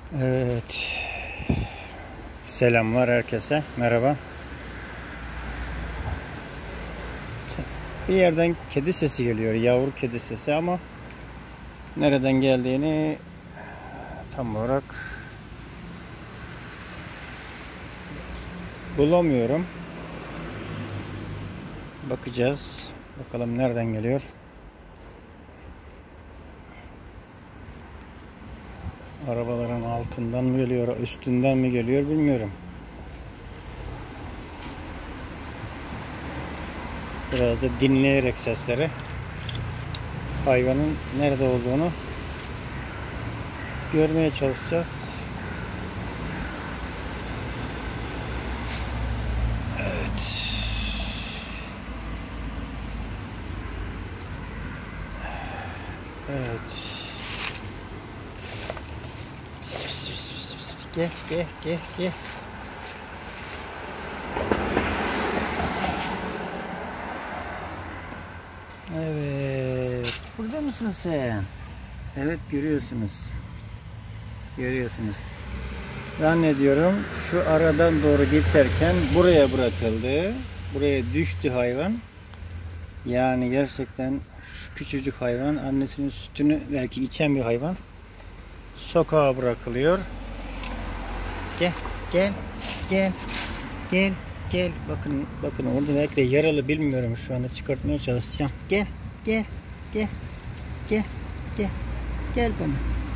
Evet. Selamlar herkese. Merhaba. Bir yerden kedi sesi geliyor. Yavru kedi sesi ama nereden geldiğini tam olarak bulamıyorum. Bakacağız. Bakalım nereden geliyor. Arabaların altından mı geliyor, üstünden mi geliyor bilmiyorum. Biraz da dinleyerek sesleri hayvanın nerede olduğunu görmeye çalışacağız. Evet. Evet. Gel. Evet. Burada mısın sen? Evet, görüyorsunuz. Zannediyorum şu aradan doğru geçerken buraya bırakıldı. Buraya düştü hayvan. Yani gerçekten şu küçücük hayvan, annesinin sütünü belki içen bir hayvan, sokağa bırakılıyor. Gel. Bakın orada belki de yaralı, bilmiyorum, şu anda çıkartmaya çalışacağım. Gel bana.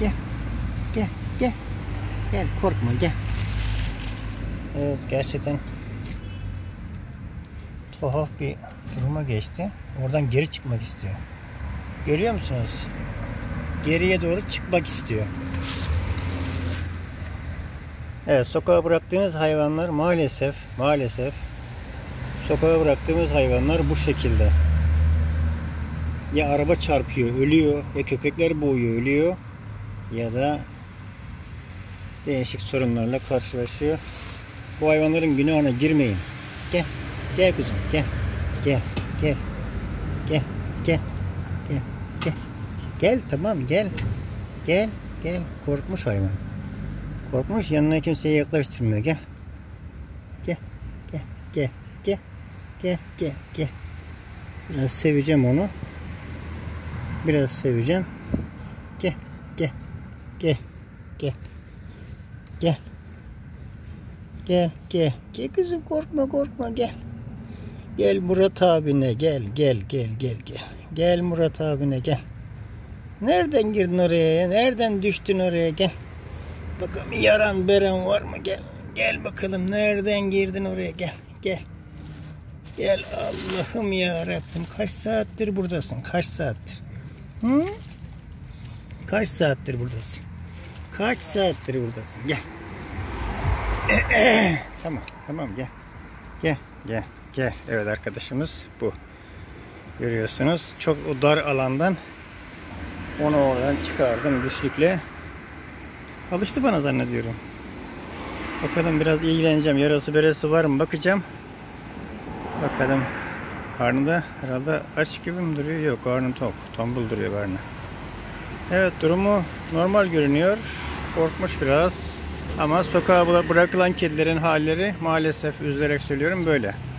Gel, korkma, gel. Evet, gerçekten tuhaf bir duruma geçti. Oradan geri çıkmak istiyor. Görüyor musunuz? Geriye doğru çıkmak istiyor. Evet, sokağa bıraktığınız hayvanlar maalesef sokağa bıraktığımız hayvanlar bu şekilde. Ya araba çarpıyor, ölüyor, ya köpekler boğuyor, ölüyor, ya da değişik sorunlarla karşılaşıyor. Bu hayvanların günahına girmeyin. Gel kızım, gel, tamam, gel. Korkmuş hayvan. Korkmuş, yanına kimseye yaklaştırmıyor. Gel. Biraz seveceğim onu. Gel kızım, korkma, gel. Gel Murat abine, gel. Gel Murat abine, gel. Nereden girdin oraya? Nereden düştün oraya? Gel. Bakalım yaran beren var mı? Gel bakalım, nereden girdin oraya? Gel Allah'ım ya Rabbim, kaç saattir buradasın? Kaç saattir? Hı? Kaç saattir buradasın? Gel. Tamam, gel. Evet, arkadaşımız bu. Görüyorsunuz, çok o dar alandan onu oradan çıkardım güçlükle. Alıştı bana zannediyorum. Bakalım, biraz ilgileneceğim. Yarası beresi var mı bakacağım. Bakalım. Karnında herhalde aç gibi mi duruyor? Yok, karnı tok. Tombul duruyor karnı. Evet, durumu normal görünüyor. Korkmuş biraz. Ama sokağa bırakılan kedilerin halleri maalesef, üzülerek söylüyorum, böyle.